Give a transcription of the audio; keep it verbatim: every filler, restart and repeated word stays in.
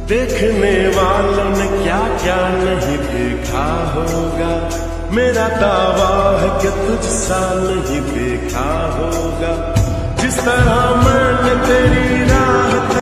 देखने वालों ने क्या क्या नहीं देखा होगा, मेरा दावा है कि तुझसा नहीं देखा होगा। जिस तरह मैंने तेरी